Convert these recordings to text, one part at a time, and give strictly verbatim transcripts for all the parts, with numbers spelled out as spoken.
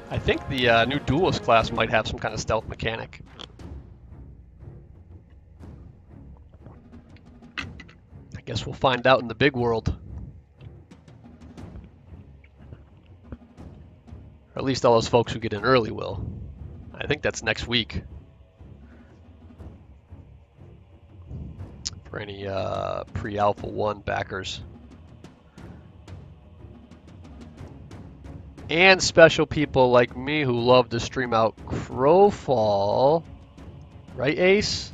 I think the uh, new Duelist class might have some kind of stealth mechanic. I guess we'll find out in the big world. Or at least all those folks who get in early will. I think that's next week. For any uh, pre-Alpha one backers. And special people like me who love to stream out Crowfall. Right, Ace?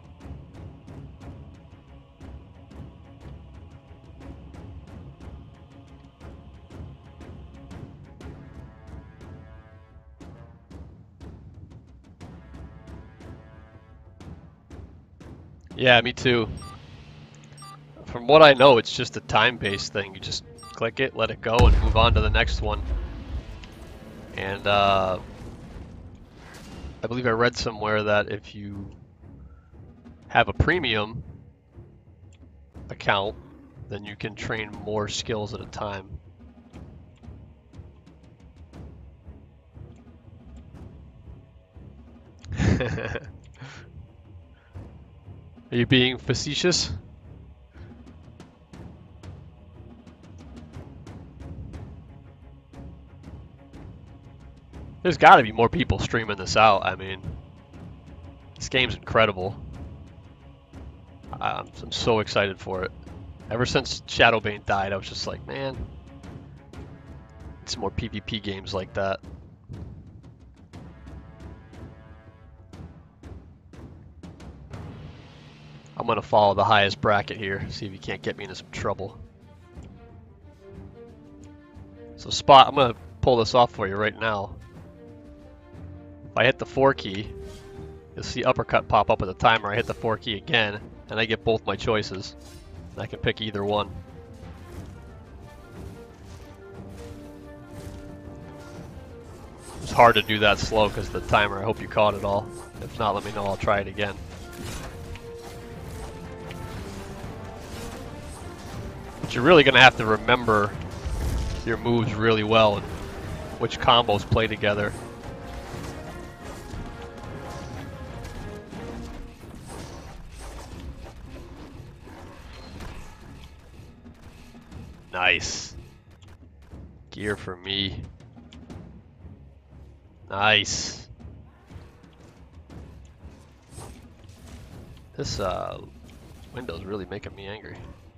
Yeah, me too. From what I know, it's just a time-based thing. You just click it, let it go, and move on to the next one. And uh, I believe I read somewhere that if you have a premium account, then you can train more skills at a time. Are you being facetious? There's got to be more people streaming this out. I mean, this game's incredible. I'm, I'm so excited for it. Ever since Shadowbane died, I was just like, man, it's more PvP games like that. I'm gonna follow the highest bracket here, see if he can't get me into some trouble. So Spot, I'm gonna pull this off for you right now. If I hit the four key, you'll see uppercut pop up with a timer. I hit the four key again, and I get both my choices. And I can pick either one. It's hard to do that slow because of the timer. I hope you caught it all. If not, let me know. I'll try it again. But you're really going to have to remember your moves really well and which combos play together. Nice. Gear for me. Nice. This uh, window's really making me angry.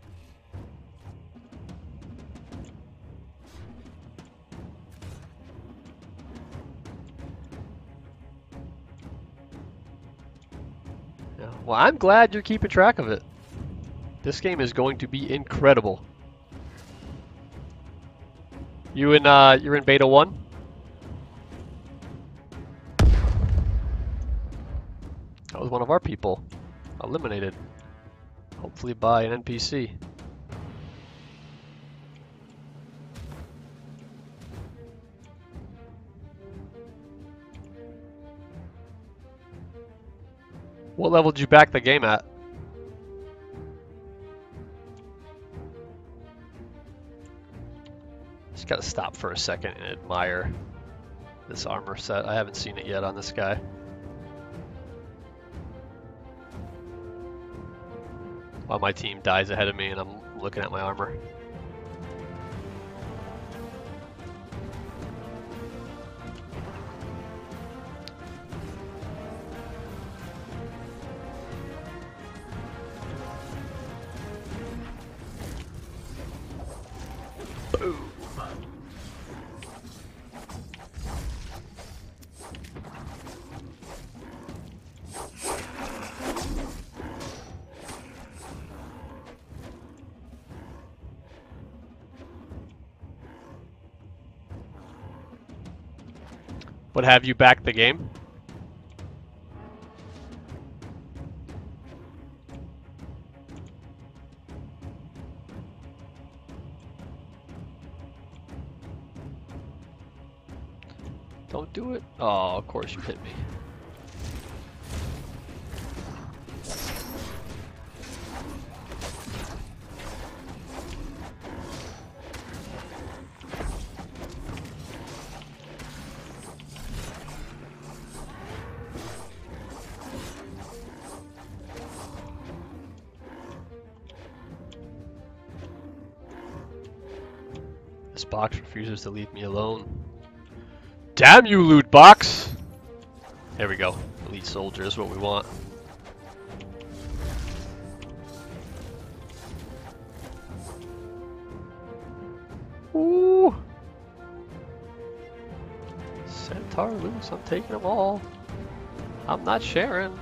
Yeah. Well, I'm glad you're keeping track of it. This game is going to be incredible. You in uh, you're in beta one? That was one of our people. Eliminated. Hopefully by an N P C. What level did you back the game at? Just gotta stop for a second and admire this armor set. I haven't seen it yet on this guy. While my team dies ahead of me and I'm looking at my armor. Boom. But have you backed the game? Don't do it. Oh, of course you hit me. This box refuses to leave me alone. Damn you, loot box! There we go. Elite soldier is what we want. Ooh! Centaur loose, I'm taking them all. I'm not sharing.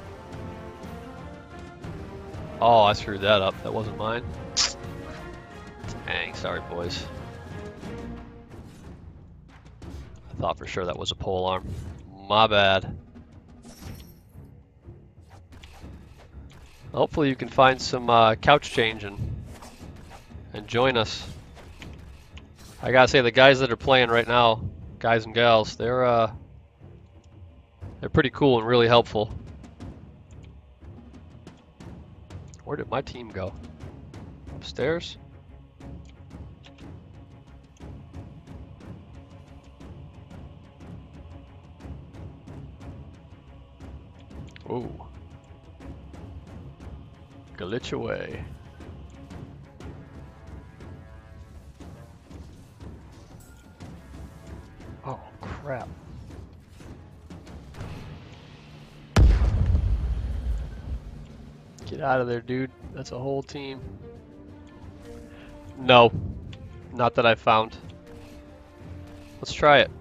Oh, I screwed that up. That wasn't mine. Dang, sorry boys. I thought for sure that was a pole arm. My bad. Hopefully you can find some uh, couch changing and join us. I gotta say, the guys that are playing right now, guys and gals, they're uh, they're pretty cool and really helpful. Where did my team go? Upstairs? Ooh. Glitch away. Oh, crap. Get out of there, dude. That's a whole team. No. Not that I found. Let's try it.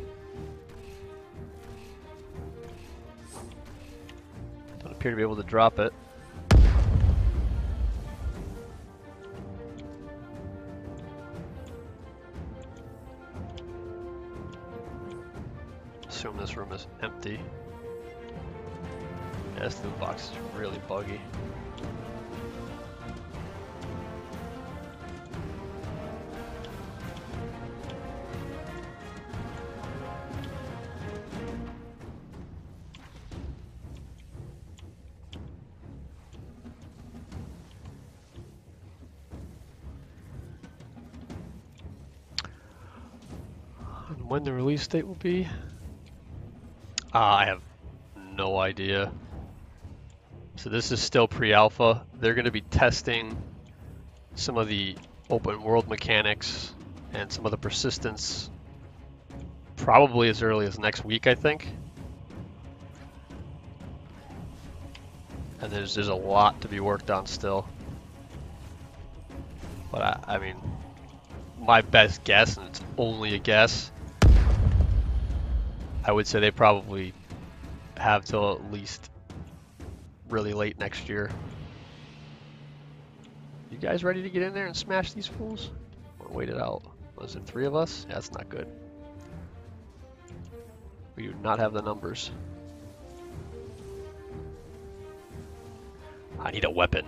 Don't appear to be able to drop it. Assume this room is empty. Yeah, this loot box is really buggy. And when the release date will be? Uh, I have no idea. So this is still pre-alpha. They're going to be testing some of the open world mechanics and some of the persistence probably as early as next week, I think. And there's there's a lot to be worked on still. But I, I mean, my best guess, and it's only a guess, I would say they probably have till at least really late next year. You guys ready to get in there and smash these fools? Or wait it out. Was it three of us? Yeah, that's not good. We do not have the numbers. I need a weapon.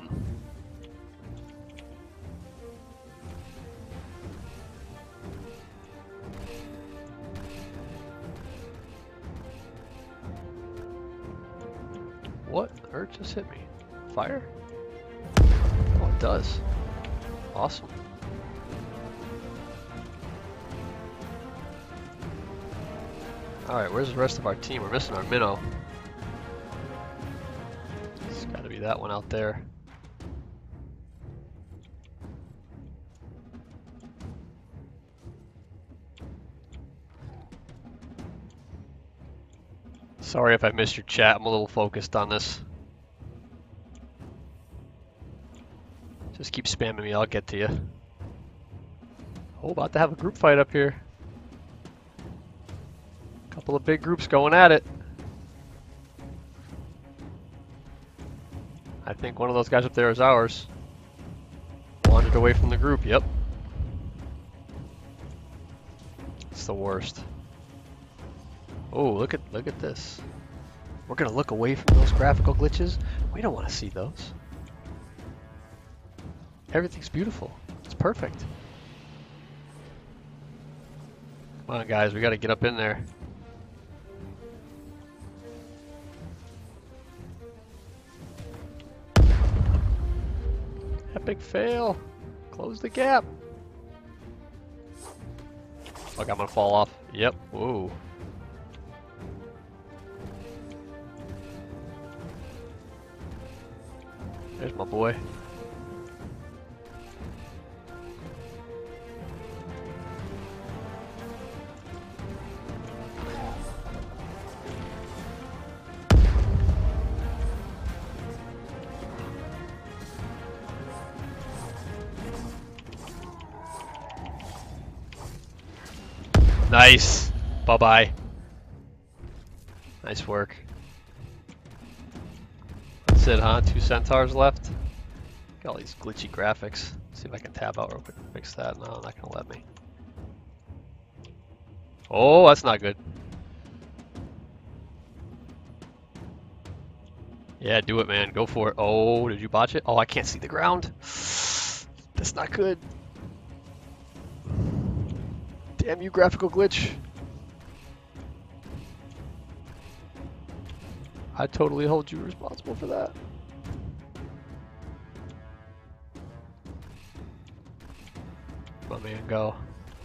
What? Earth just hit me. Fire? Oh, it does. Awesome. Alright, where's the rest of our team? We're missing our minnow. It's gotta be that one out there. Sorry if I missed your chat, I'm a little focused on this. Just keep spamming me, I'll get to you. Oh, about to have a group fight up here. Couple of big groups going at it. I think one of those guys up there is ours. Wandered away from the group, yep. It's the worst. Oh, look at look at this. We're gonna look away from those graphical glitches. We don't want to see those. Everything's beautiful. It's perfect. Come on, guys, we gotta get up in there. Epic fail. Close the gap. Fuck, I'm gonna fall off. Yep. Whoa. There's my boy. Nice. Bye-bye. Nice work. That's it, huh? Two centaurs left. Got all these glitchy graphics. See if I can tab out real quick and fix that. No, not gonna let me. Oh, that's not good. Yeah, do it, man. Go for it. Oh, did you botch it? Oh, I can't see the ground. That's not good. Damn you, graphical glitch. I totally hold you responsible for that. My man, go.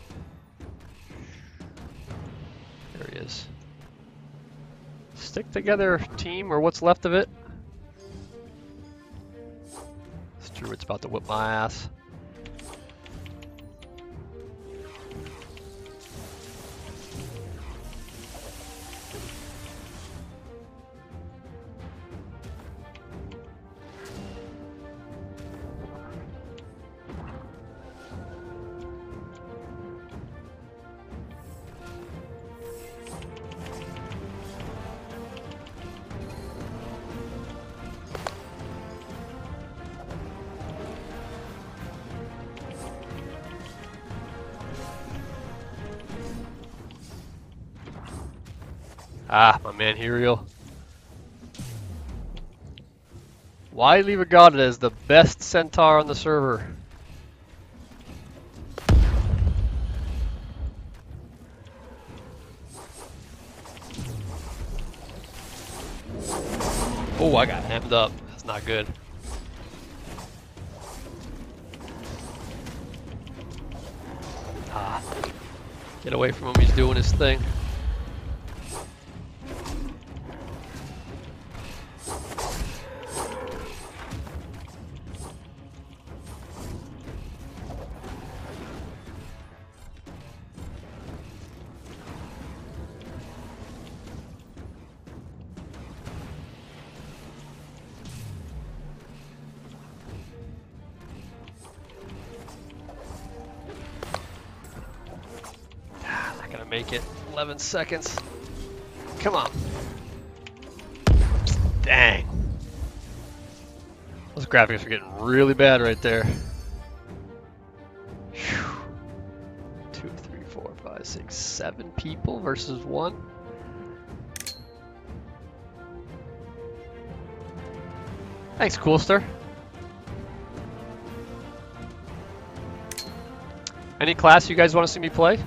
There he is. Stick together, team, or what's left of it. This druid's about to whip my ass. Ah, my man Herial. Widely regarded as the best centaur on the server. Oh, I got hemmed up. That's not good. Ah. Get away from him, he's doing his thing. Make it eleven seconds. Come on. Dang. Those graphics are getting really bad right there. Whew. Two, three, four, five, six, seven people versus one. Thanks, Coolster. Any class you guys want to see me play?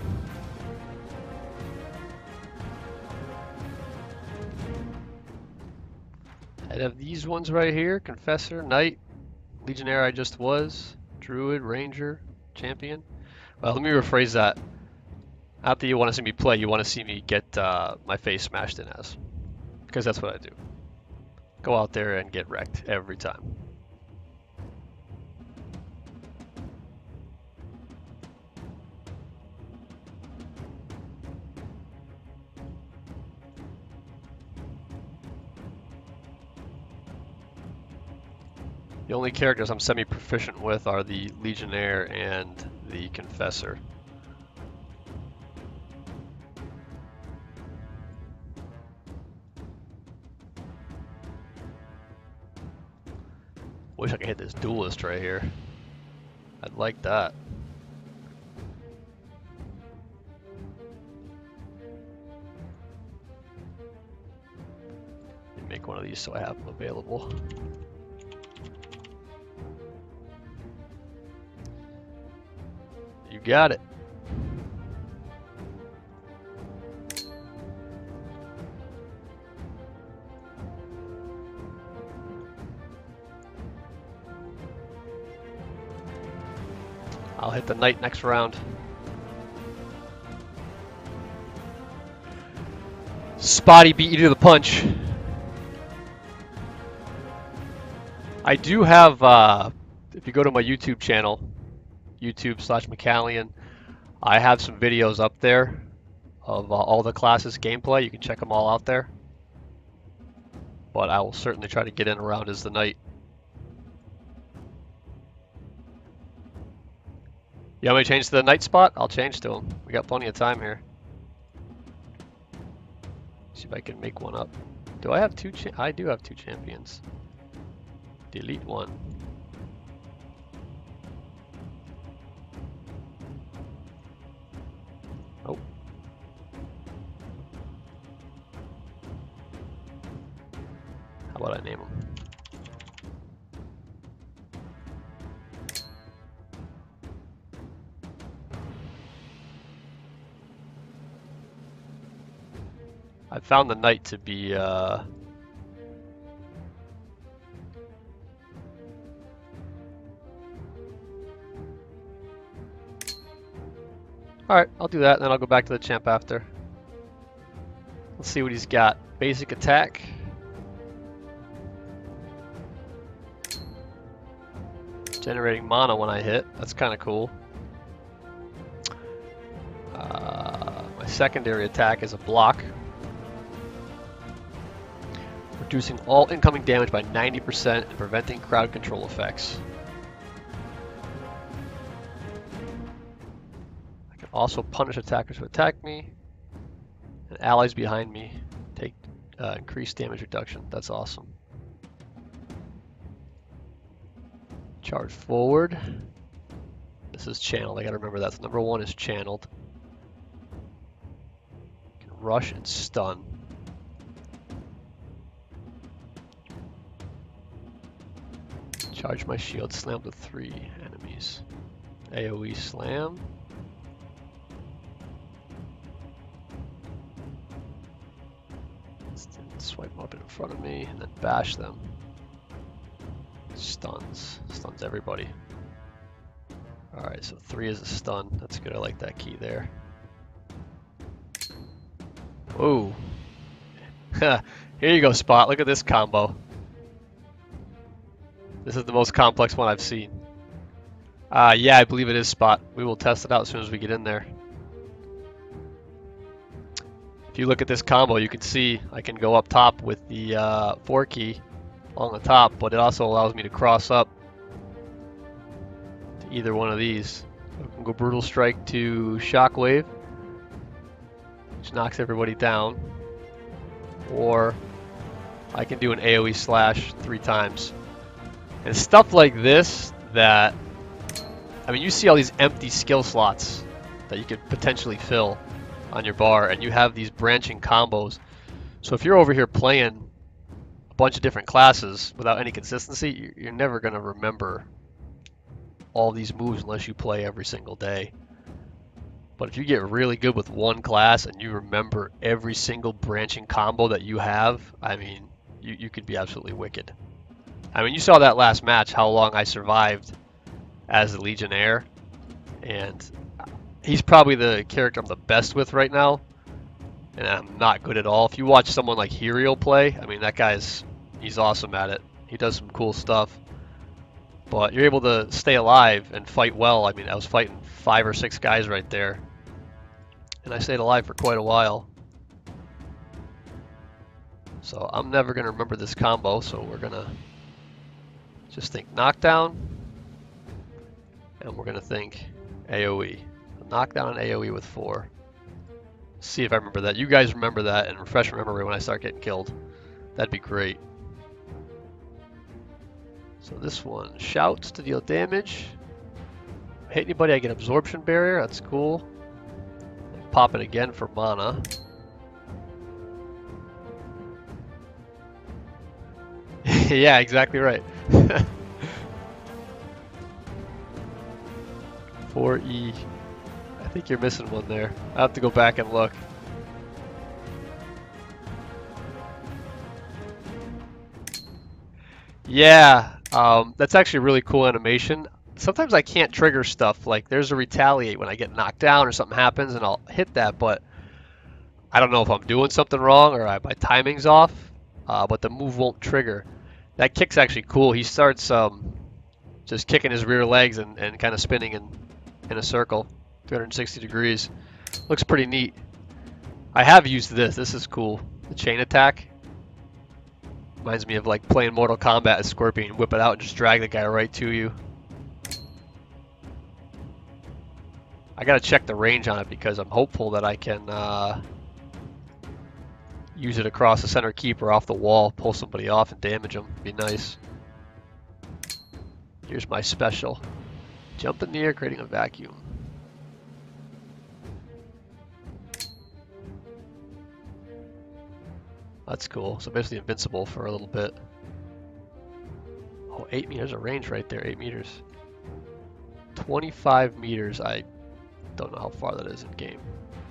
I have these ones right here: Confessor, Knight, Legionnaire I just was, Druid, Ranger, Champion. Well, let me rephrase that. After you want to see me play, you want to see me get uh, my face smashed in as. Because that's what I do. Go out there and get wrecked every time. The only characters I'm semi-proficient with are the Legionnaire and the Confessor. Wish I could hit this duelist right here. I'd like that. Make one of these so I have them available. You got it. I'll hit the knight next round. Spotty beat you to the punch. I do have, uh, if you go to my YouTube channel, YouTube slash Macallion, I have some videos up there of uh, all the classes gameplay. You can check them all out there. But I will certainly try to get in around as the knight. You want me to change to the knight spot? I'll change to him. We got plenty of time here. if I can make one up. Do I have two? Cha I do have two champions. Delete one. Oh. How about I name them? I found the knight to be uh, alright, I'll do that and then I'll go back to the champ after. Let's see what he's got. Basic attack. Generating mana when I hit. That's kind of cool. Uh, my secondary attack is a block. Reducing all incoming damage by ninety percent and preventing crowd control effects. I can also punish attackers who attack me, and allies behind me take uh, increased damage reduction. That's awesome. Charge forward. This is channeled. I gotta remember that. So number one is channeled. Can rush and stun. Charge my shield, slam to three enemies. AoE slam. Swipe them up in front of me and then bash them. Stuns. Stuns everybody. Alright, so three is a stun. That's good. I like that key there. Whoa. Here you go, Spot. Look at this combo. This is the most complex one I've seen. Uh, yeah, I believe it is Spot. We will test it out as soon as we get in there. If you look at this combo, you can see I can go up top with the uh, four key along the top, but it also allows me to cross up to either one of these. I can go Brutal Strike to Shockwave, which knocks everybody down, or I can do an AoE slash three times. And stuff like this that, I mean, you see all these empty skill slots that you could potentially fill on your bar, and you have these branching combos. So if you're over here playing a bunch of different classes without any consistency, you're never going to remember all these moves unless you play every single day. But if you get really good with one class and you remember every single branching combo that you have, I mean, you, you could be absolutely wicked. I mean, you saw that last match, how long I survived as the Legionnaire, and he's probably the character I'm the best with right now, and I'm not good at all. If you watch someone like Heriel play, I mean, that guy's, he's awesome at it. He does some cool stuff, but you're able to stay alive and fight well. I mean, I was fighting five or six guys right there, and I stayed alive for quite a while. So I'm never going to remember this combo, so we're going to just think knockdown, and we're going to think AoE. Knockdown and AoE with four. See if I remember that. You guys remember that and refresh my memory when I start getting killed. That'd be great. So this one, shouts to deal damage. Hit anybody, I get absorption barrier. That's cool. And pop it again for mana. Yeah, exactly right. four E. I think you're missing one there. I have to go back and look. Yeah, um, that's actually a really cool animation. Sometimes I can't trigger stuff, like there's a retaliate when I get knocked down or something happens and I'll hit that, but I don't know if I'm doing something wrong or I, my timing's off, uh, but the move won't trigger. That kick's actually cool. He starts um, just kicking his rear legs and, and kind of spinning in, in a circle. three hundred sixty degrees. Looks pretty neat. I have used this. This is cool. The chain attack. Reminds me of like playing Mortal Kombat as Scorpion. Whip it out and just drag the guy right to you. I gotta check the range on it because I'm hopeful that I can uh, use it across the center keep or off the wall, pull somebody off and damage them. Be nice. Here's my special. Jump in the air, creating a vacuum. That's cool. So basically invincible for a little bit. Oh, eight meters of range right there, eight meters. twenty-five meters, I don't know how far that is in game.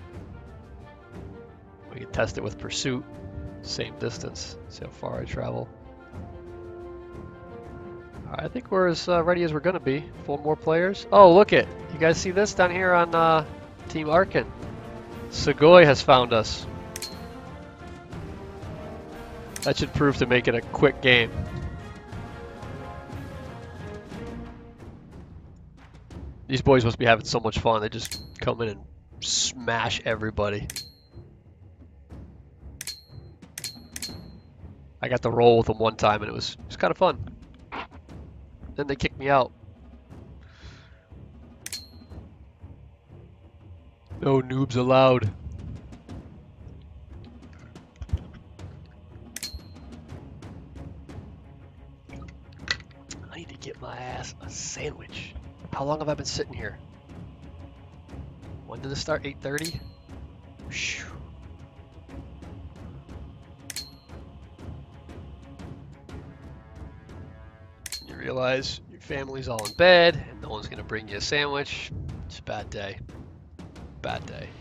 We can test it with pursuit, same distance, see how far I travel. I think we're as uh, ready as we're gonna be. Four more players. Oh, look it! You guys see this down here on uh, Team Arkan? Sugoi has found us. That should prove to make it a quick game. These boys must be having so much fun. They just come in and smash everybody. I got to roll with them one time and it was, it was kind of fun. Then they kicked me out. No noobs allowed. I need to get my ass a sandwich. How long have I been sitting here? When did this start? eight thirty? You realize your family's all in bed and no one's gonna bring you a sandwich. It's a bad day. Bad day.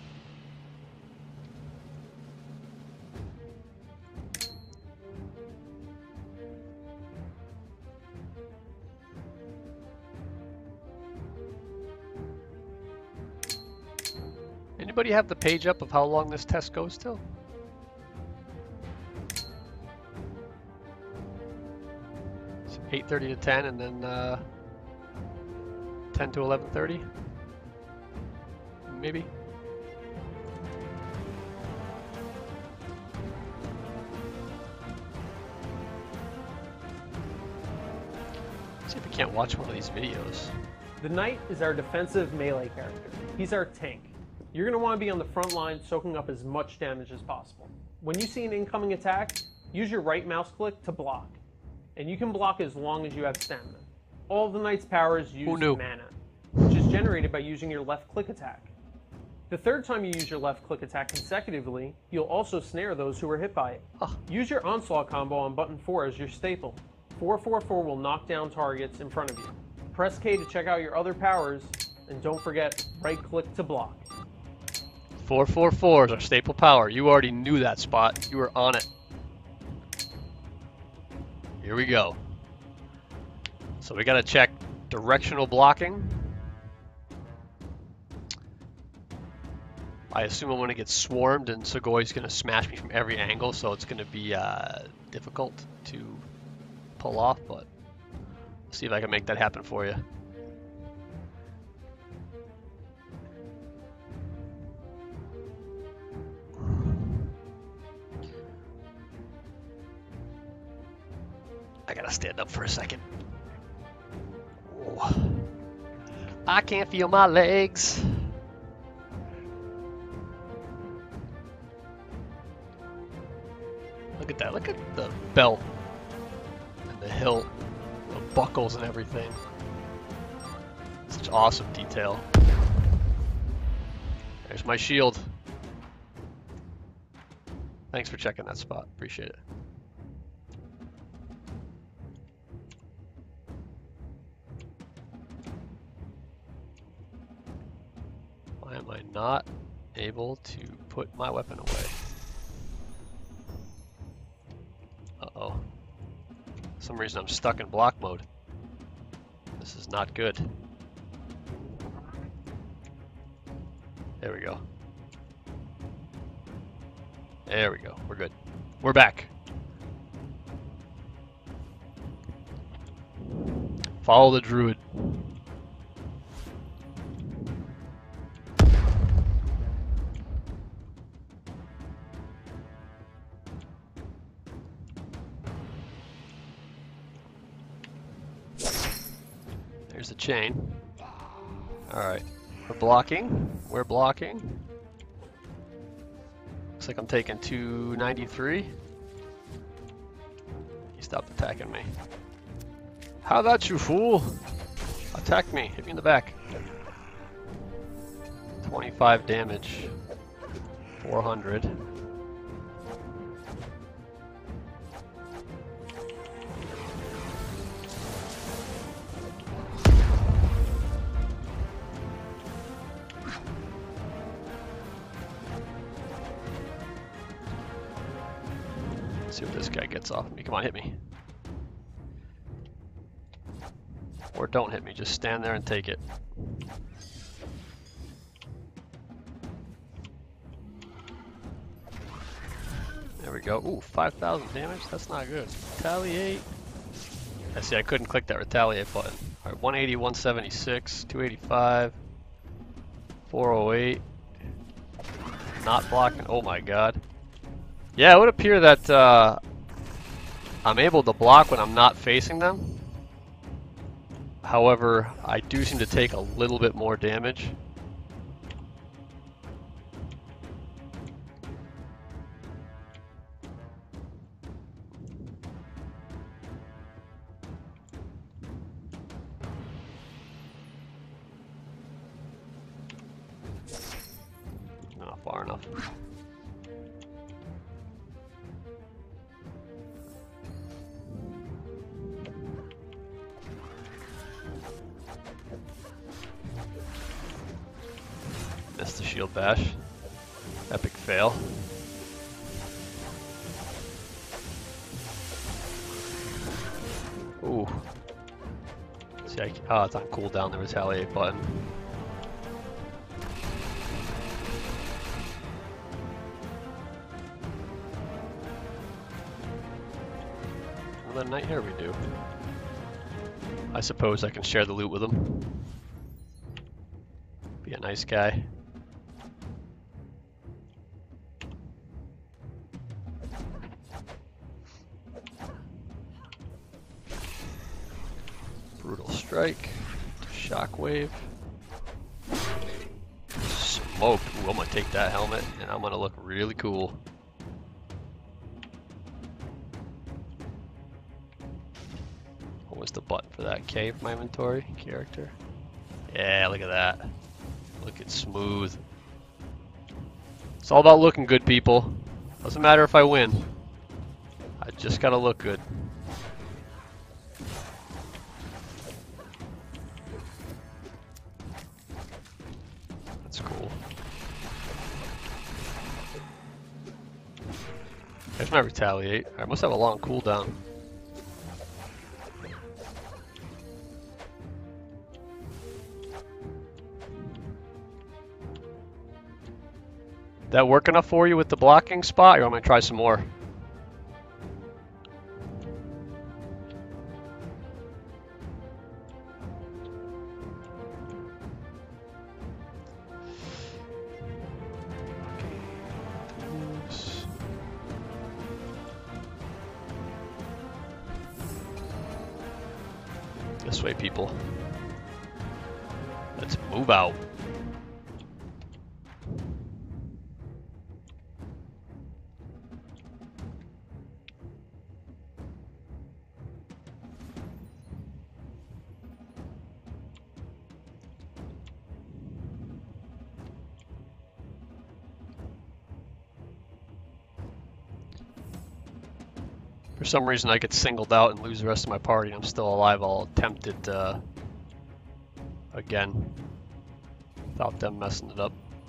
Anybody have the page up of how long this test goes till? It's eight thirty to ten and then uh, ten to eleven thirty? Maybe? Let's see if we can't watch one of these videos. The Knight is our defensive melee character. He's our tank. You're going to want to be on the front line soaking up as much damage as possible. When you see an incoming attack, use your right mouse click to block. And you can block as long as you have stamina. All of the Knight's powers use mana, which is generated by using your left click attack. The third time you use your left click attack consecutively, you'll also snare those who are hit by it. Oh. Use your onslaught combo on button four as your staple. four four four will knock down targets in front of you. Press K to check out your other powers, and don't forget, right click to block. four four four is our staple power. You already knew that spot. You were on it. Here we go. So we gotta check directional blocking. I assume I'm gonna get swarmed and Sugoi's gonna smash me from every angle, so it's gonna be uh, difficult to pull off, but let's see if I can make that happen for you. I gotta stand up for a second. Oh. I can't feel my legs. Look at that. Look at the belt and the hilt, the buckles and everything. Such awesome detail. There's my shield. Thanks for checking that spot. Appreciate it. Why am I not able to put my weapon away? Uh-oh. For some reason I'm stuck in block mode. This is not good. There we go. There we go. We're good. We're back. Follow the druid. There's the chain. Alright. We're blocking. We're blocking. Looks like I'm taking two ninety-three. He stopped attacking me. How about you, fool? Attack me. Hit me in the back. twenty-five damage. four hundred. Let's see what this guy gets off me. Come on, hit me. Or don't hit me, just stand there and take it. There we go. Ooh, five thousand damage? That's not good. Retaliate. I see, I couldn't click that retaliate button. Alright, one eighty, one seventy-six, two eighty-five, four oh eight. Not blocking. Oh my god. Yeah, it would appear that uh, I'm able to block when I'm not facing them. However, I do seem to take a little bit more damage. Not far enough. Missed the shield bash. Epic fail. Ooh. See, I, oh, it's on cooldown, the retaliate button. Well, then night here we do. I suppose I can share the loot with him. Be a nice guy. Brutal strike, shockwave, smoke. Ooh, I'm gonna take that helmet and I'm gonna look really cool. What was the button for that? K for my inventory character. Yeah, look at that. Looking smooth. It's all about looking good, people. Doesn't matter if I win. I just gotta look good. That's cool. There's my retaliate. I must have a long cooldown. That work enough for you with the blocking spot, or you want me to try some more? This way, people. Let's move out. For some reason I get singled out and lose the rest of my party and I'm still alive. I'll attempt it uh, again without them messing it up.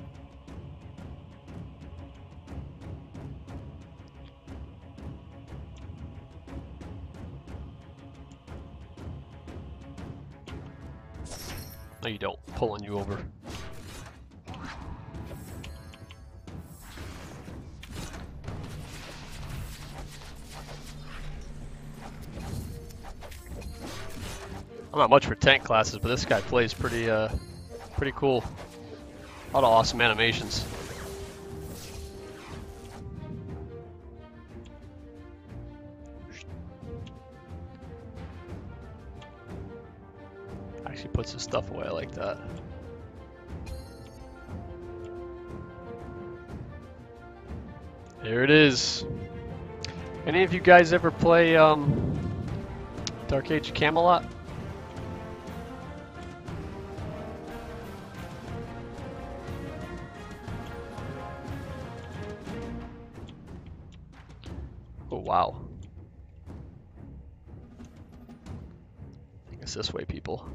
No, you don't. Pulling you over. I'm not much for tank classes, but this guy plays pretty, uh, pretty cool. A lot of awesome animations. Actually puts his stuff away. I like that. Here it is. Any of you guys ever play um, Dark Age Camelot? Oh, wow. I think it's this way, people.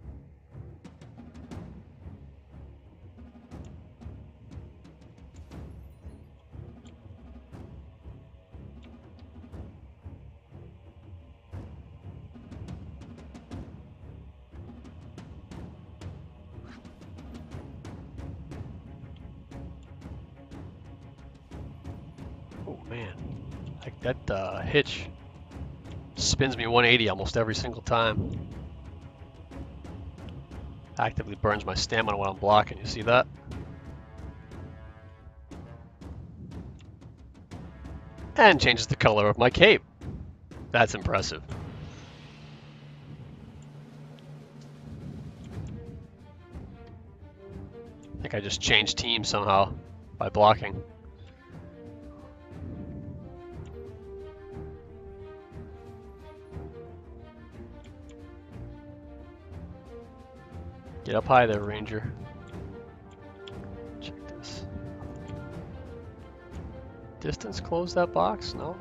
Oh man, like that uh, hitch spins me one eighty almost every single time. Actively burns my stamina when I'm blocking, you see that? And changes the color of my cape. That's impressive. I think I just changed teams somehow by blocking. Get up high there, Ranger. Check this. Distance close that box? No?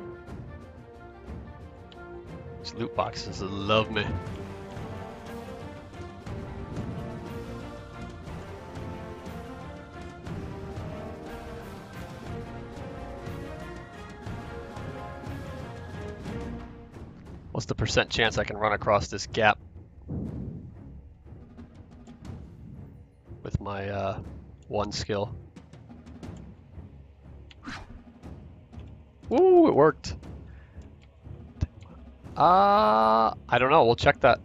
These loot boxes love me. What's the percent chance I can run across this gap with my uh, one skill? Woo, it worked. Uh, I don't know, we'll check that.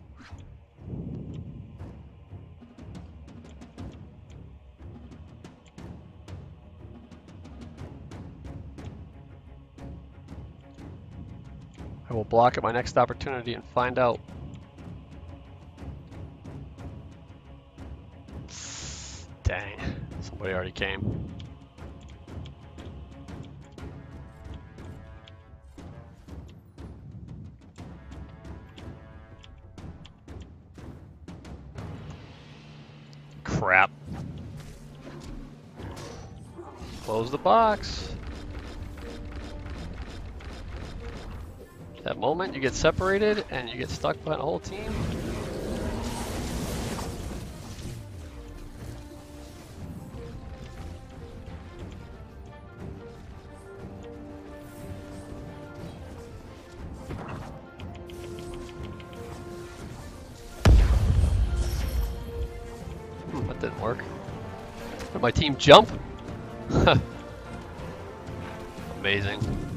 I will block at my next opportunity and find out. Dang, somebody already came. Crap. Close the box. That moment you get separated and you get stuck by the whole team. Hmm, that didn't work. Did my team jump? Amazing.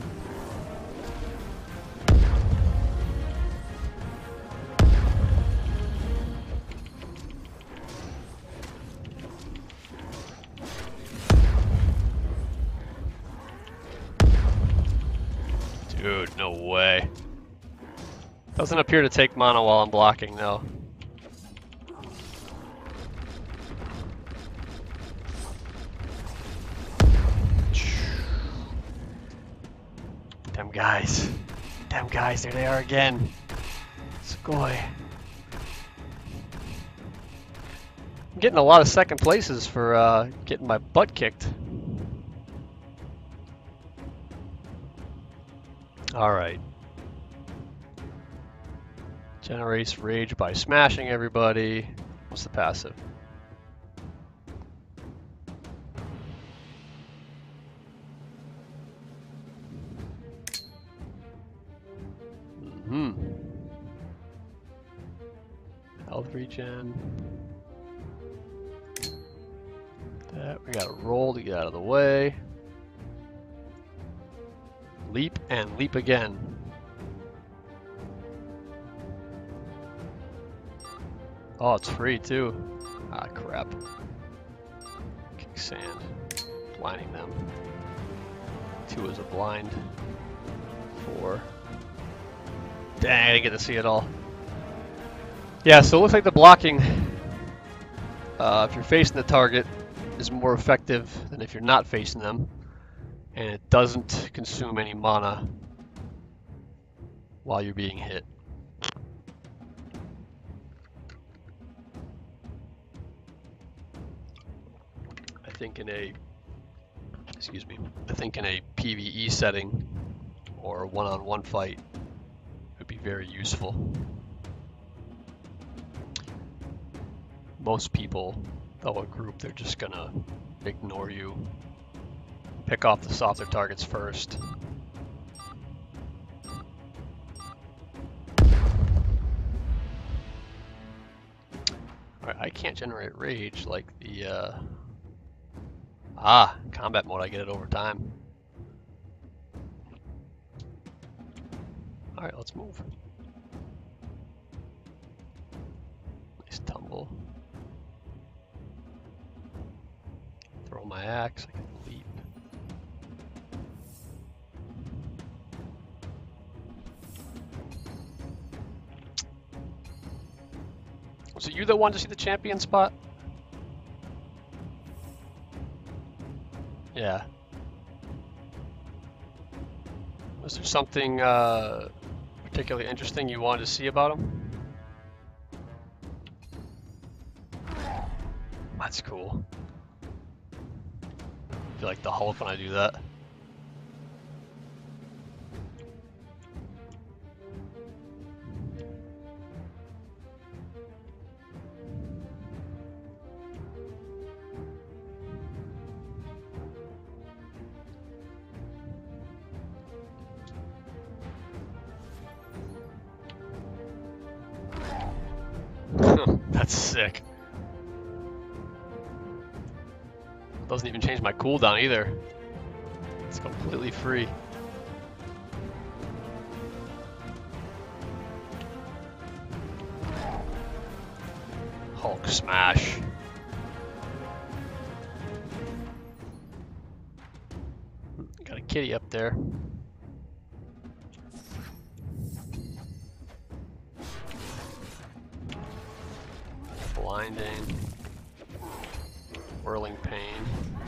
Dude, no way. Doesn't appear to take mana while I'm blocking, though. Them guys. Them guys, there they are again. Scoy. I'm getting a lot of second places for uh, getting my butt kicked. Alright. Generates rage by smashing everybody. What's the passive? Mm-hmm. Health regen. That we gotta roll to get out of the way. Leap and leap again. Oh, it's free too. Ah, crap. Kick sand. Blinding them. Two is a blind. Four. Dang, I didn't get to see it all. Yeah, so it looks like the blocking, uh, if you're facing the target, is more effective than if you're not facing them. and it doesn't consume any mana while you're being hit. I think in a, excuse me, I think in a PvE setting or a one-on-one fight, it would be very useful. Most people, though a group, they're just gonna ignore you. Pick off the softer targets first. Alright, I can't generate rage like the, uh... Ah, combat mode, I get it over time. Alright, let's move. Nice tumble. Throw my axe, I can leap. Was it you that wanted to see the champion spot? Yeah. Was there something uh, particularly interesting you wanted to see about him? That's cool. I feel like the Hulk when I do that. That's sick. Doesn't even change my cooldown either. It's completely free. Hulk smash. Got a kitty up there. Blinding. Whirling pain.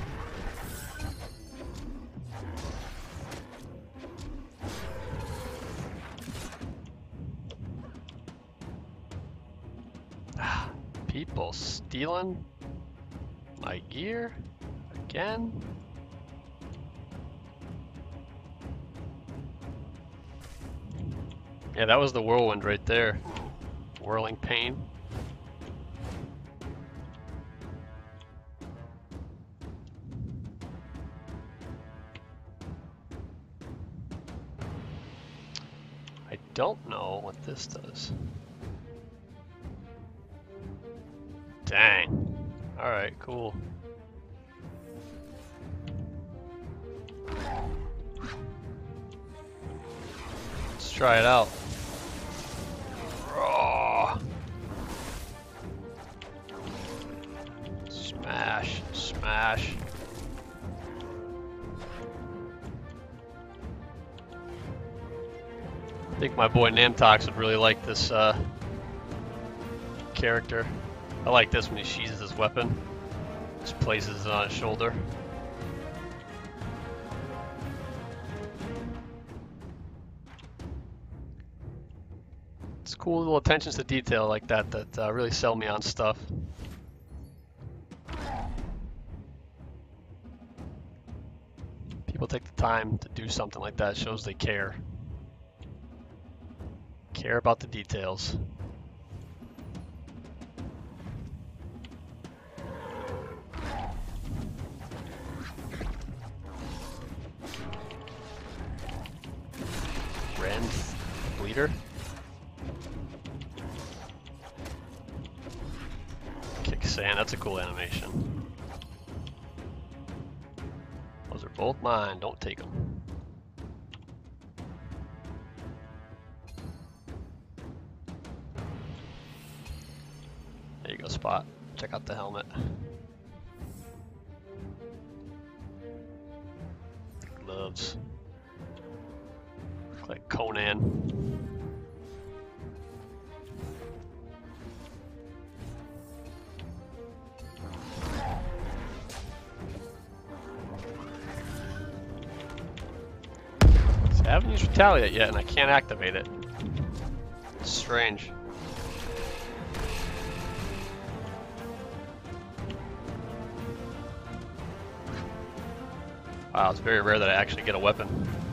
People stealing my gear again. Yeah, that was the whirlwind right there. Whirling pain. I don't know what this does. Dang. Alright, cool. Let's try it out. Raw. Smash, smash. I think my boy Namtox would really like this uh, character. I like this when he sheathes his weapon. Just places it on his shoulder. It's cool little attentions to detail like that that uh, really sell me on stuff. People take the time to do something like that. It shows they care. Care about the details. Rend Bleeder. Kick sand, that's a cool animation. Those are both mine, don't take them. There you go, Spot. Check out the helmet. Gloves. Like Conan. can use Retaliate yet, and I can't activate it. It's strange. Wow, it's very rare that I actually get a weapon.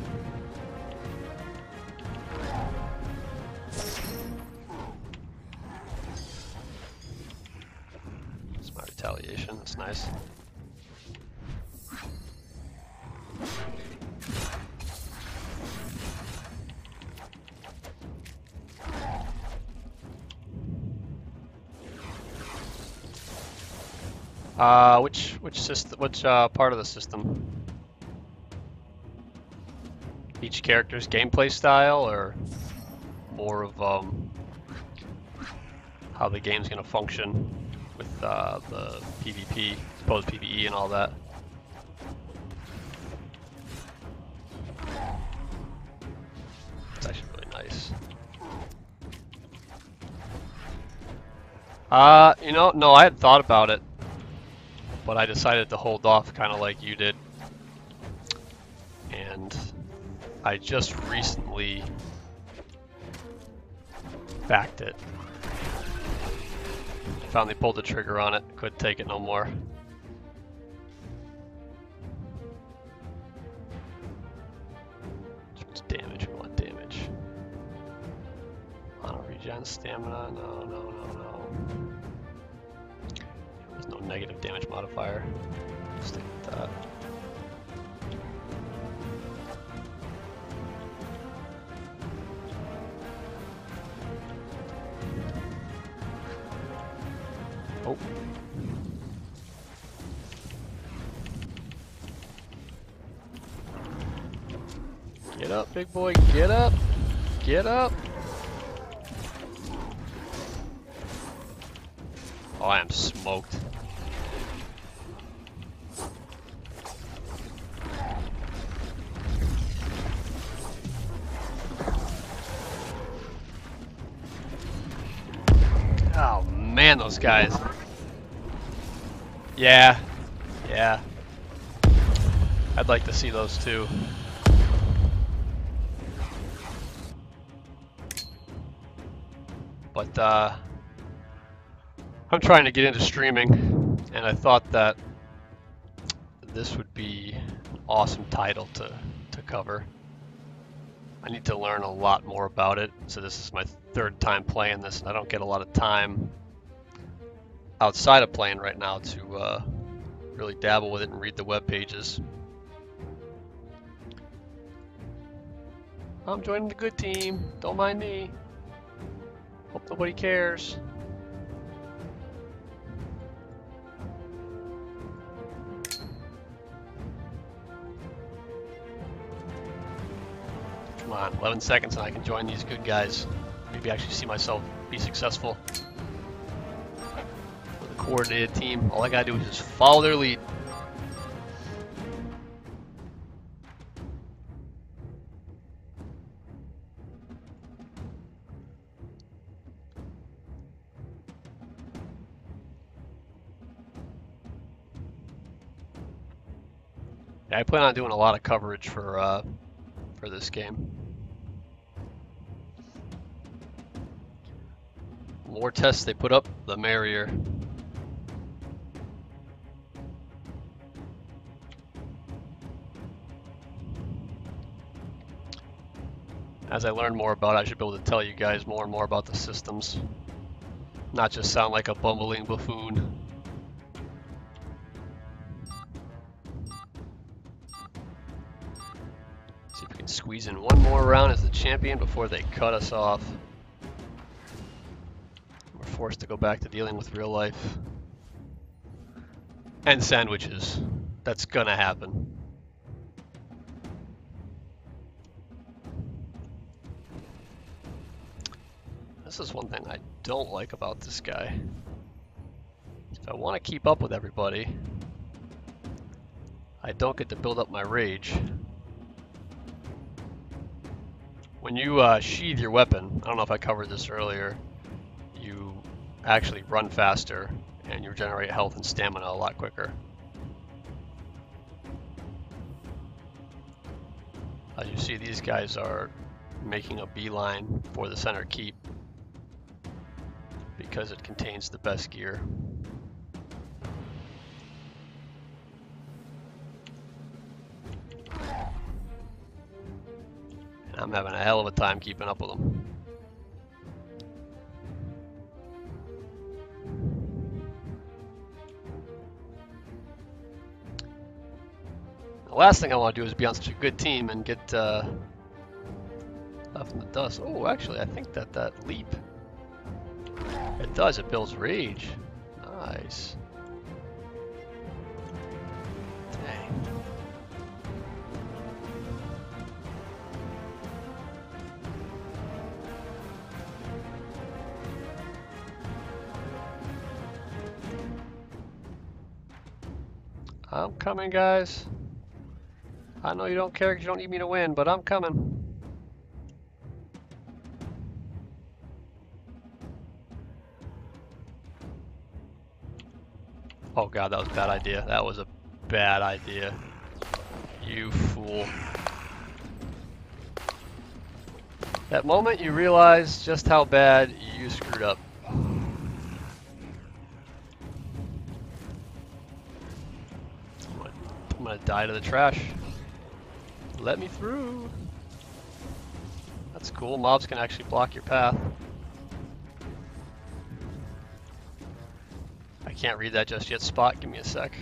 That's my retaliation, that's nice. Uh, which which system? Which uh, part of the system? Each character's gameplay style, or more of um, how the game's gonna function with uh, the PvP, supposed PvE, and all that. It's actually really nice. Uh, you know, no, I had thought about it, but I decided to hold off, kind of like you did. And I just recently backed it. Finally pulled the trigger on it. Couldn't take it no more. What's damage? We want damage. Auto regen, stamina. No, no, no, no. There's no negative damage modifier. Stick with that. Oh. Get up, big boy, get up! Get up! Oh, I am smoked. Oh man, those guys. Yeah, yeah. I'd like to see those too. But uh, I'm trying to get into streaming, and I thought that this would be an awesome title to, to cover. I need to learn a lot more about it, so this is my third time playing this, and I don't get a lot of time outside of playing right now to uh, really dabble with it and read the web pages. I'm joining the good team, don't mind me. Hope nobody cares. Come on, eleven seconds and I can join these good guys. Maybe actually see myself be successful. With a coordinated team, all I gotta do is just follow their lead. Yeah, I plan on doing a lot of coverage for uh, for this game. The more tests they put up, the merrier. As I learn more about it, I should be able to tell you guys more and more about the systems. Not just sound like a bumbling buffoon. See if we can squeeze in one more round as the champion before they cut us off. We're forced to go back to dealing with real life. And sandwiches. That's gonna happen. This is one thing I don't like about this guy. If I want to keep up with everybody, I don't get to build up my rage. When you uh, sheathe your weapon, I don't know if I covered this earlier, you actually run faster and you regenerate health and stamina a lot quicker. As you see, these guys are making a beeline for the center keep because it contains the best gear. And I'm having a hell of a time keeping up with them. The last thing I want to do is be on such a good team and get uh, left in the dust. Oh, actually, I think that that leap, it does, it builds rage. Nice. Dang. I'm coming, guys. I know you don't care because you don't need me to win, but I'm coming. Oh god, that was a bad idea. That was a bad idea. You fool. That moment you realize just how bad you screwed up. I'm gonna die to the trash. Let me through. That's cool. Mobs can actually block your path. I can't read that just yet. Spot, give me a sec.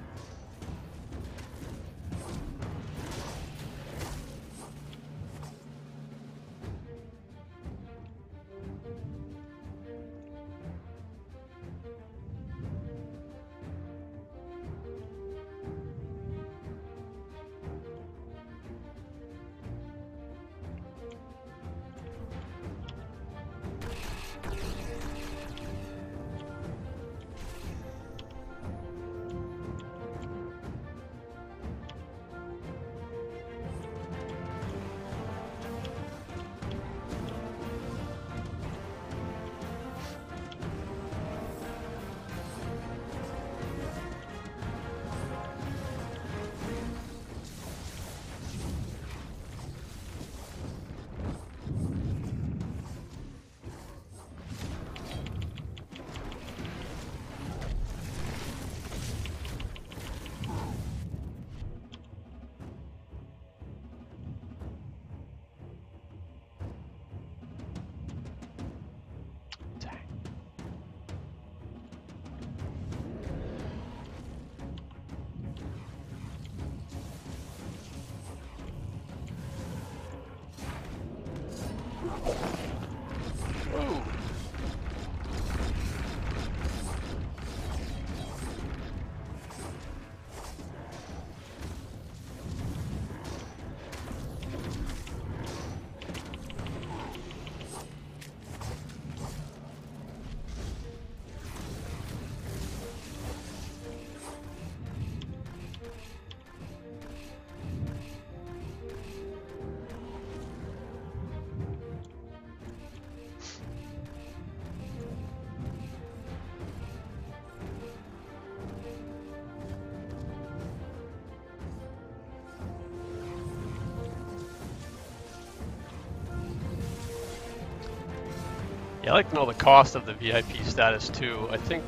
Yeah, I'd like to know the cost of the V I P status too. I think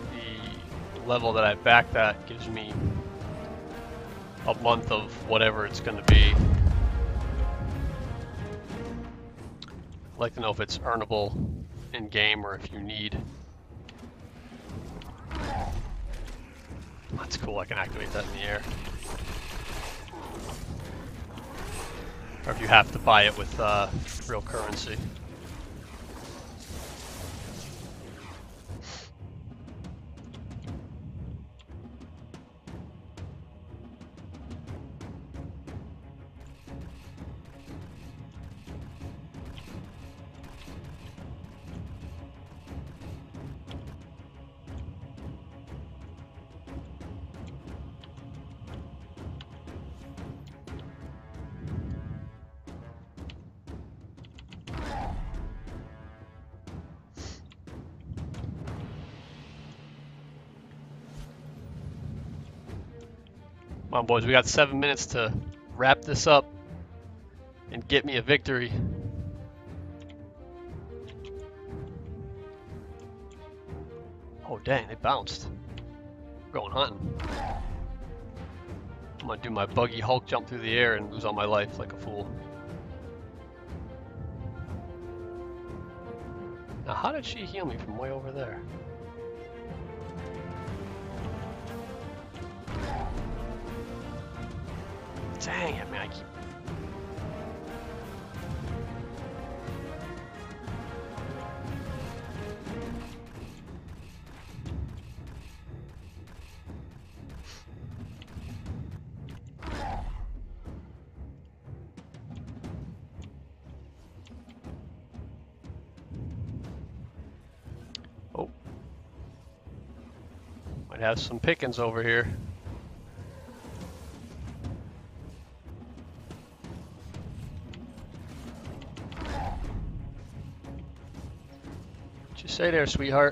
the level that I backed at gives me a month of whatever it's going to be. I'd like to know if it's earnable in game or if you need. That's cool, I can activate that in the air. Or if you have to buy it with uh, real currency. Come on, boys, we got seven minutes to wrap this up. and get me a victory. Oh dang, they bounced. We're going hunting. I'm gonna do my buggy Hulk jump through the air and lose all my life like a fool. Now how did she heal me from way over there? Dang it, man, I keep... Oh. Might have some pickings over here. What'd you say there, sweetheart?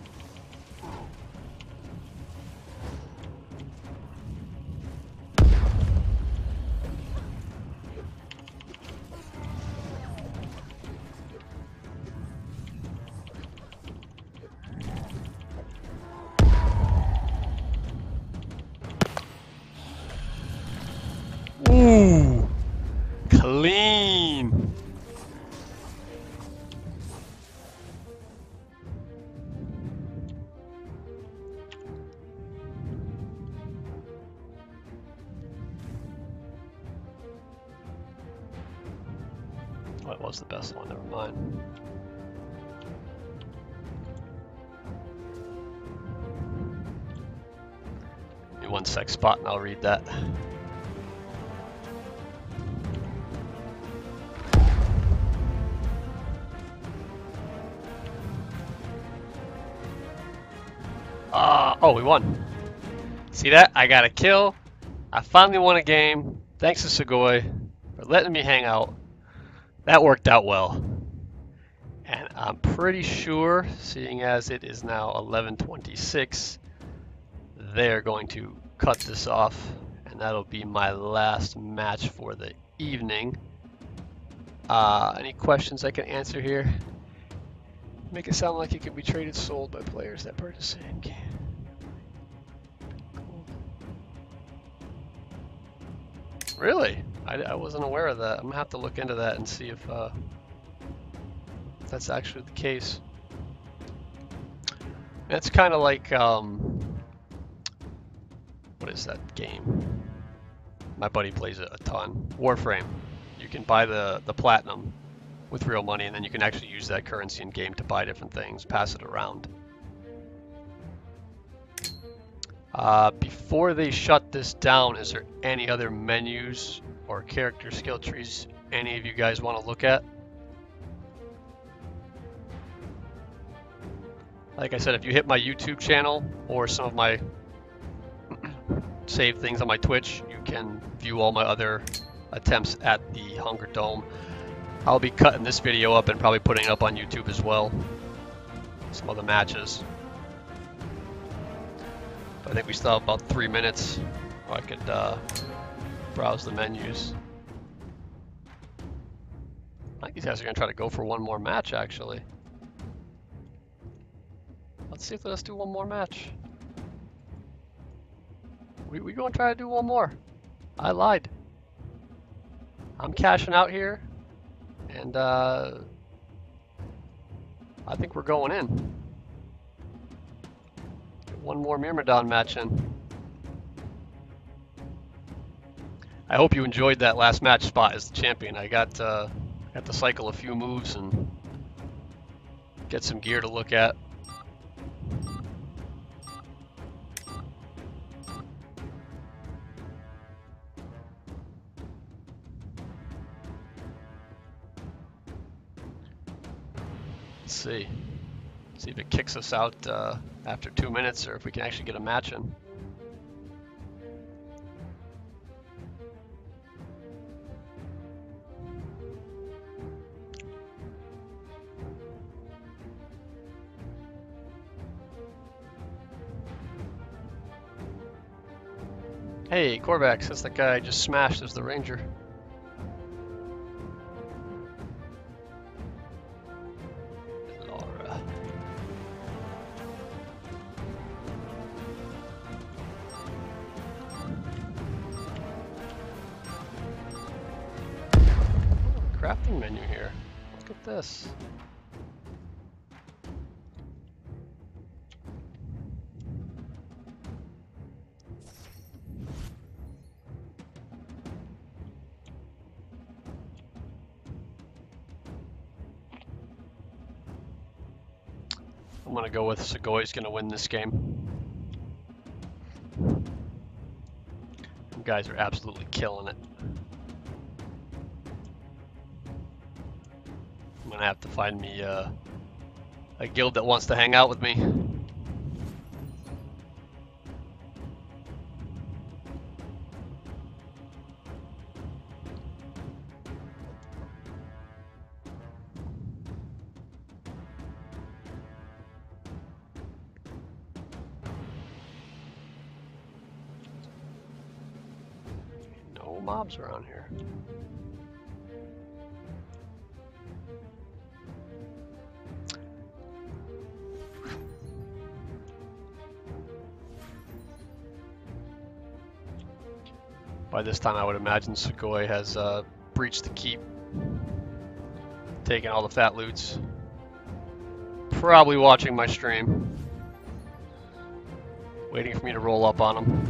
Ooh, clean. Oh, it was the best one, never mind. Give me one sec spot and I'll read that. Uh, oh, we won. See that? I got a kill. I finally won a game. Thanks to Sugoi for letting me hang out. That worked out well. And I'm pretty sure, seeing as it is now eleven twenty-six, they're going to cut this off. And that'll be my last match for the evening. Uh, any questions I can answer here? Make it sound like it can be traded, sold by players that purchase it in game. Cool. Really? I, I wasn't aware of that. I'm gonna have to look into that and see if uh, that's actually the case. It's kind of like, um, what is that game? My buddy plays it a ton. Warframe. You can buy the, the platinum with real money, and then you can actually use that currency in game to buy different things, pass it around. Uh, before they shut this down, is there any other menus or character skill trees any of you guys want to look at? Like I said, if you hit my YouTube channel or some of my saved things on my Twitch, you can view all my other attempts at the Hunger Dome. I'll be cutting this video up and probably putting it up on YouTube as well. Some other matches. But I think we still have about three minutes where I could uh, browse the menus. I think these guys are going to try to go for one more match, actually. Let's see if let's do one more match. We we going to try to do one more. I lied. I'm cashing out here. And uh, I think we're going in. Get one more Myrmidon match in. I hope you enjoyed that last match spot as the champion. I got uh, got to cycle a few moves and get some gear to look at. Let's see. See if it kicks us out uh, after two minutes or if we can actually get a match in. Hey, Corvax, that's the guy I just smashed as the Ranger. crafting menu here. Look at this. I'm gonna go with Segoy's gonna win this game. You guys are absolutely killing it. I'm gonna have to find me uh, a guild that wants to hang out with me. No mobs around here. By this time, I would imagine Segoy has uh, breached the keep, taken all the fat loots. Probably watching my stream, waiting for me to roll up on him.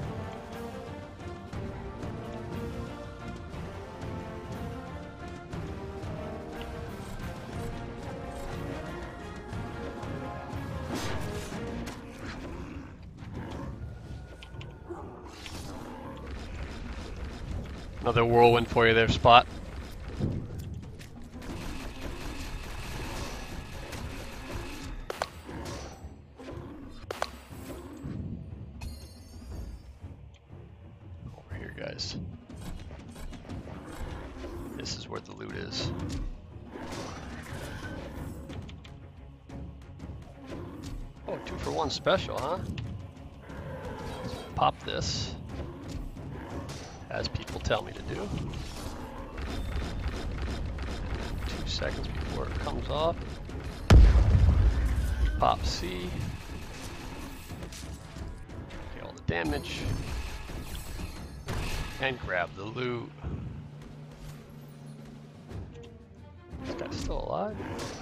Another whirlwind for you there, Spot. Over here, guys. This is where the loot is. Oh, two for one special, huh? Let's pop this, as people tell me to do. Two seconds before it comes off. Pop C. Get all the damage. And grab the loot. This guy's still alive?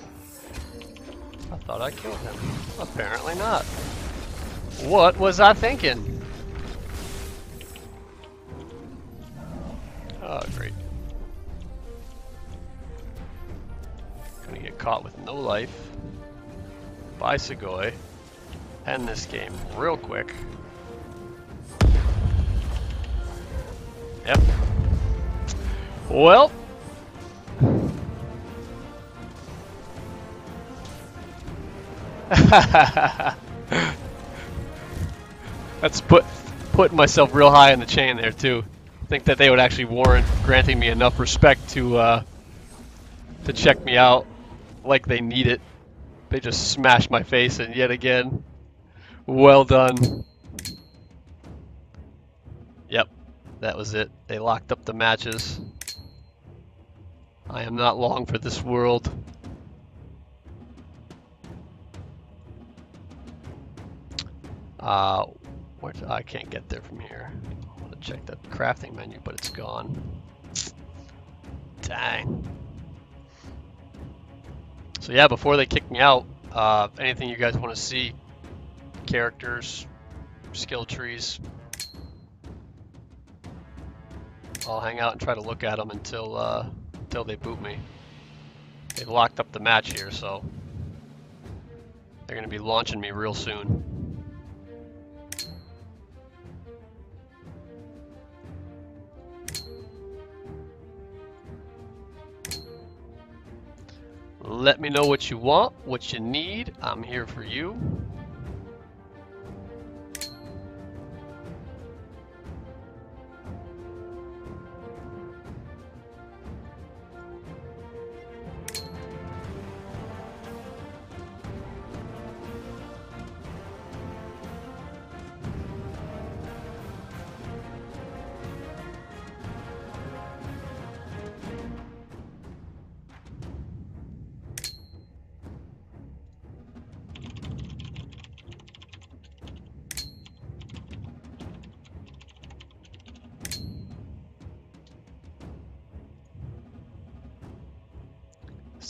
I thought I killed him. Apparently not. What was I thinking? Oh, great. Gonna get caught with no life by Segoy. End this game real quick. Yep. Well. That's put putting myself real high in the chain there too. Think that they would actually warrant granting me enough respect to uh, to check me out like they need it. They just smashed my face in yet again. Well done. Yep, that was it. They locked up the matches. I am not long for this world. Uh, where to, I can't get there from here. I want to check that crafting menu, but it's gone. Dang. So yeah, before they kick me out, uh, anything you guys want to see, characters, skill trees, I'll hang out and try to look at them until uh, until they boot me. They've locked up the match here, so they're going to be launching me real soon. Let me know what you want, what you need. I'm here for you.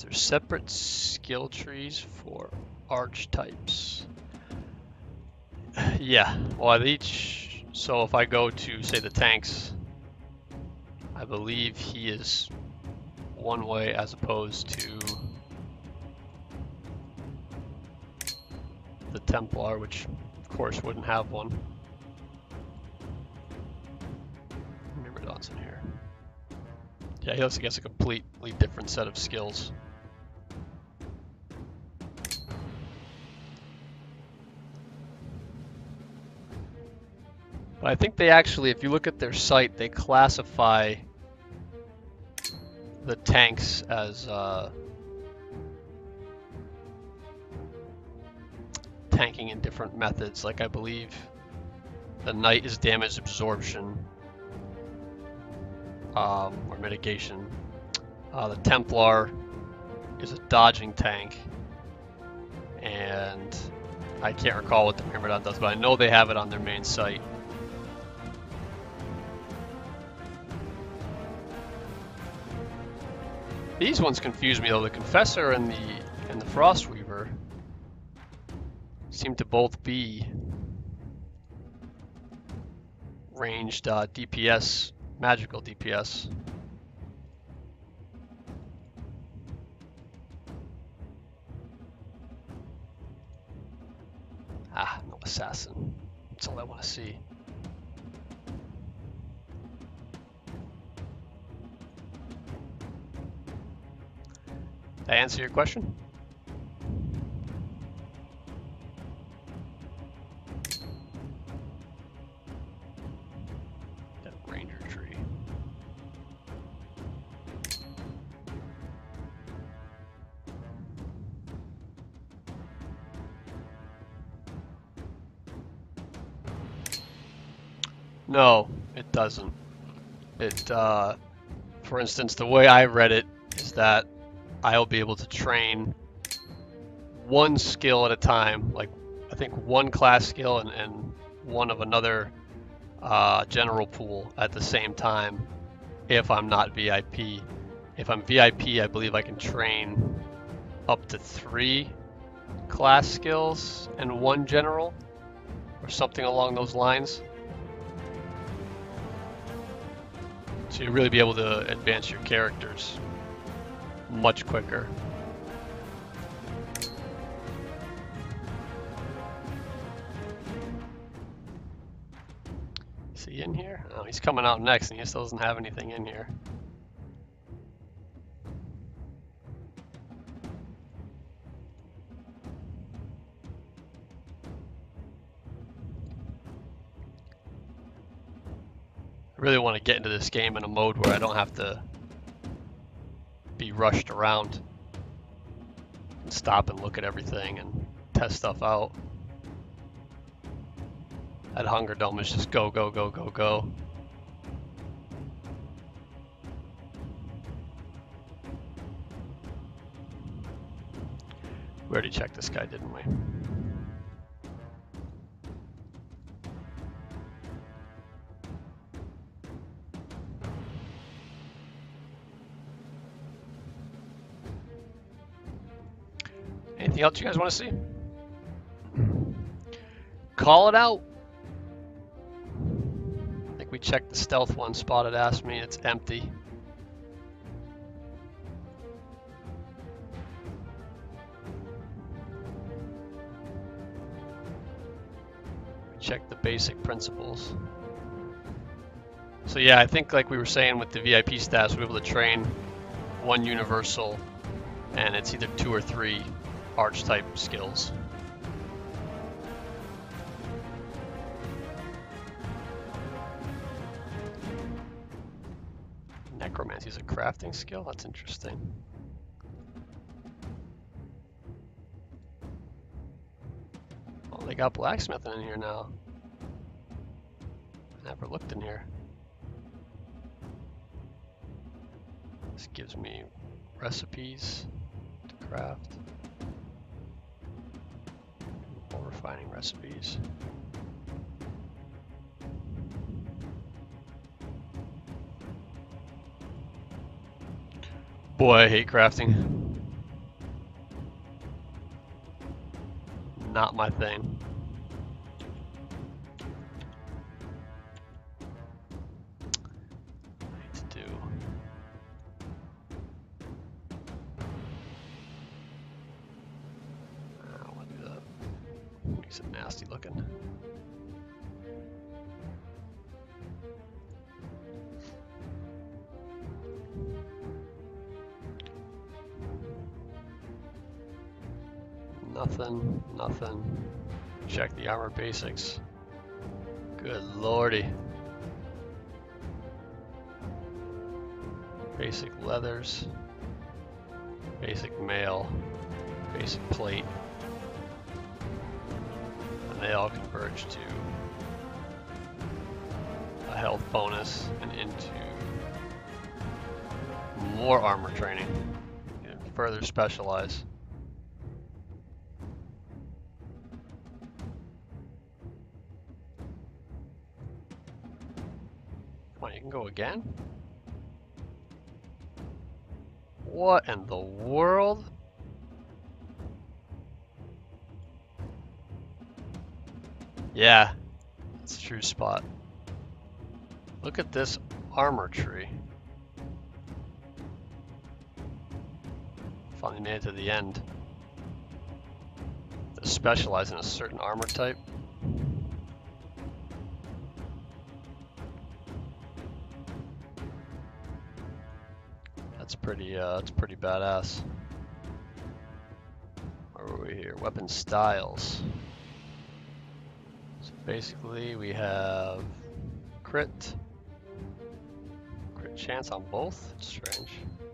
Is there separate skill trees for archetypes? Yeah, well each, so if I go to say the tanks, I believe he is one way as opposed to the Templar, which of course wouldn't have one. Myrmidon's in here. Yeah, he looks like he has a completely different set of skills. But I think they actually, if you look at their site, they classify the tanks as uh, tanking in different methods. Like I believe the Knight is damage absorption um, or mitigation. Uh, the Templar is a dodging tank, and I can't recall what the Myrmidon does, but I know they have it on their main site. These ones confuse me though. The Confessor and the and the Frostweaver seem to both be ranged uh, D P S, magical D P S. Ah, no assassin. That's all I want to see. Did I answer your question? That ranger tree. No, it doesn't. It, uh, for instance, the way I read it is that I'll be able to train one skill at a time, like I think one class skill and, and one of another uh, general pool at the same time if I'm not V I P. If I'm V I P, I believe I can train up to three class skills and one general, or something along those lines. So you'll really be able to advance your characters much quicker. Is he in here? Oh, he's coming out next and he still doesn't have anything in here. I really want to get into this game in a mode where I don't have to be rushed around and stop and look at everything and test stuff out. That Hunger Dome is just go, go, go, go, go. We already checked this guy, didn't we? Anything else you guys want to see? Call it out. I think we checked the stealth one. Spotted asked me. It's empty. We checked the basic principles. So yeah, I think like we were saying with the V I P stats, we're able to train one universal, and it's either two or three archetype skills. Necromancy is a crafting skill? That's interesting. Oh, they got blacksmithing in here now. I never looked in here. This gives me recipes to craft. More refining recipes. Boy, I hate crafting. Not my thing. To do. I want to do that. Makes it nasty looking. Nothing, nothing. Check the armor basics. Good lordy. Basic leathers. Basic mail. Basic plate. And they all converge to a health bonus and into more armor training. And further specialize. Come on, you can go again? What in the world? Yeah, it's a true spot. Look at this armor tree. Finally made it to the end. To specialize in a certain armor type. That's pretty, uh, that's pretty badass. Where are we here? Weapon styles. So basically we have crit. Crit chance on both? Strange.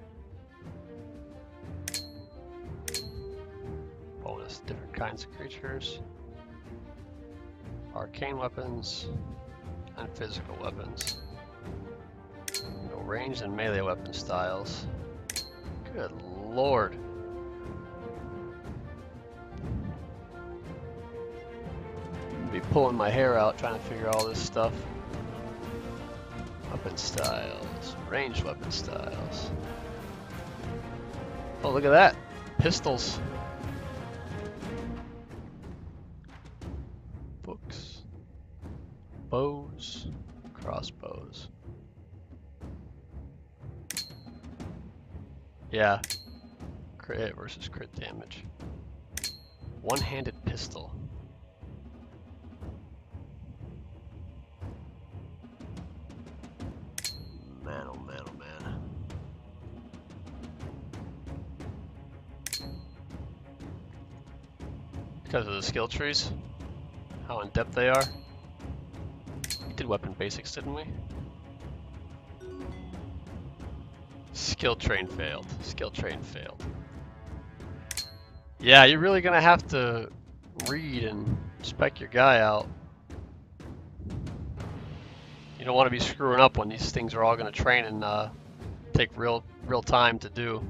Bonus, different kinds of creatures. Arcane weapons and physical weapons. No ranged and melee weapon styles. Good lord. I'll be pulling my hair out trying to figure all this stuff. Weapon styles, ranged weapon styles. Oh, look at that. Pistols. Books. Bows. Crossbows. Yeah. Crit hit versus crit damage. One-handed pistol. Man, oh man, oh man. Because of the skill trees? How in depth they are? We did weapon basics, didn't we? Skill train failed. Skill train failed. Yeah, you're really gonna have to read and spec your guy out. You don't want to be screwing up when these things are all gonna train and uh, take real real time to do.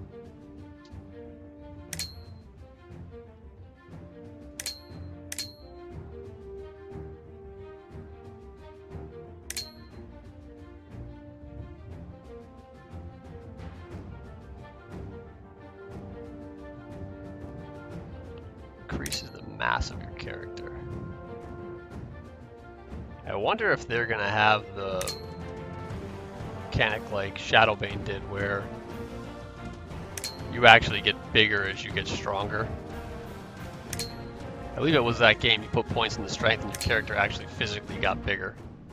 Increases the mass of your character. I wonder if they're gonna have the mechanic like Shadowbane did, where you actually get bigger as you get stronger. I believe it was that game. You put points in the strength, and your character actually physically got bigger.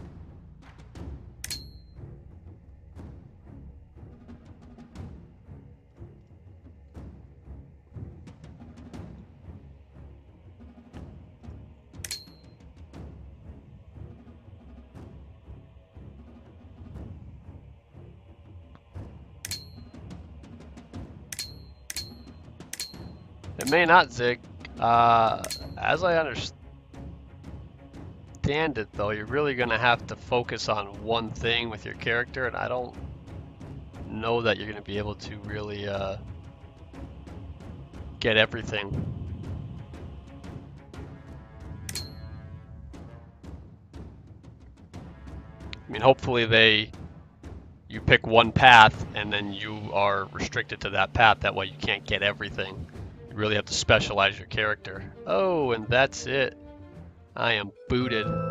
It may not zig. Uh, as I understand it though, you're really going to have to focus on one thing with your character, and I don't know that you're going to be able to really uh, get everything. I mean, hopefully they, you pick one path and then you are restricted to that path, that way you can't get everything. You really have to specialize your character. Oh, and that's it. I am booted.